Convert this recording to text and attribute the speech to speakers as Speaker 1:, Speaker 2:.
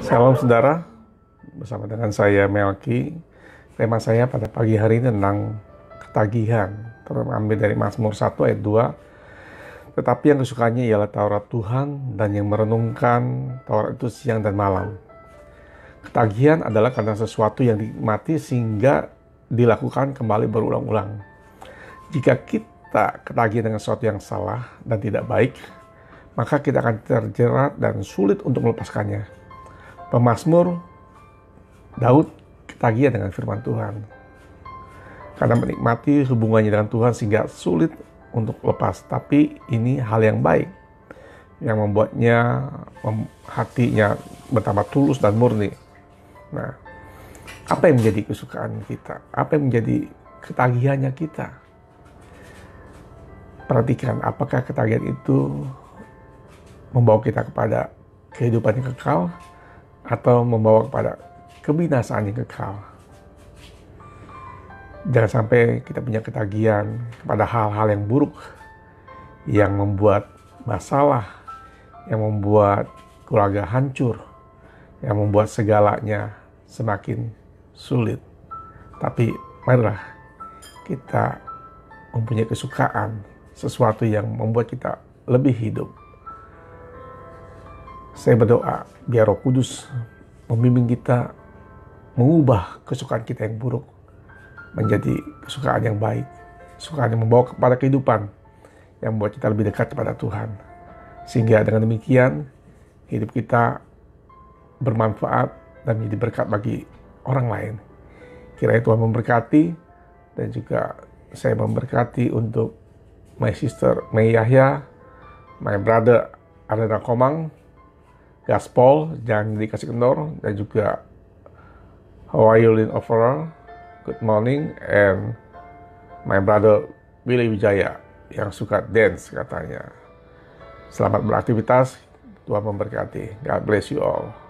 Speaker 1: Salam saudara, bersama dengan saya Melki. Tema saya pada pagi hari ini tentang ketagihan, terambil dari Mazmur 1 ayat 2. Tetapi yang kesukaannya ialah Taurat Tuhan, dan yang merenungkan Taurat itu siang dan malam. Ketagihan adalah karena sesuatu yang dinikmati sehingga dilakukan kembali berulang-ulang. Jika kita ketagihan dengan sesuatu yang salah dan tidak baik, maka kita akan terjerat dan sulit untuk melepaskannya. Pemazmur Daud ketagihan dengan firman Tuhan karena menikmati hubungannya dengan Tuhan sehingga sulit untuk lepas. Tapi ini hal yang baik yang membuatnya hatinya betapa tulus dan murni. Nah, apa yang menjadi kesukaan kita? Apa yang menjadi ketagihannya kita? Perhatikan, apakah ketagihan itu membawa kita kepada kehidupan yang kekal atau membawa kepada kebinasaan yang kekal. Jangan sampai kita punya ketagihan kepada hal-hal yang buruk, yang membuat masalah, yang membuat keluarga hancur, yang membuat segalanya semakin sulit. Tapi marilah kita mempunyai kesukaan, sesuatu yang membuat kita lebih hidup. Saya berdoa biar Roh Kudus membimbing kita mengubah kesukaan kita yang buruk menjadi kesukaan yang baik, kesukaan yang membawa kepada kehidupan yang membuat kita lebih dekat kepada Tuhan. Sehingga dengan demikian hidup kita bermanfaat dan menjadi berkat bagi orang lain. Kiranya Tuhan memberkati, dan juga saya memberkati untuk my sister Mei Yahya, my brother Arena Komang, Gaspol, jangan dikasih kendor, dan juga how are you Lin overall, good morning, and my brother Willy Wijaya yang suka dance katanya. Selamat beraktivitas, Tuhan memberkati. God bless you all.